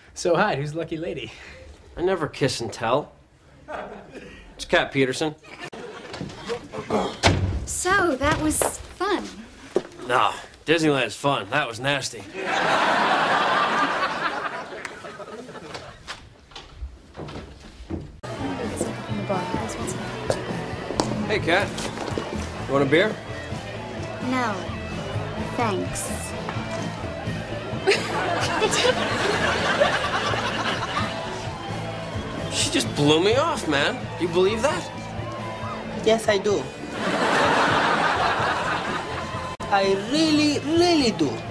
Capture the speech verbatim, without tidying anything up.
So, hi, who's the lucky lady? I never kiss and tell. It's Cat Peterson. So, that was fun. No, Disneyland's fun. That was nasty. Hey, Cat. You want a beer? No, thanks. She just blew me off, man. Do you believe that? Yes, I do. I really, really do.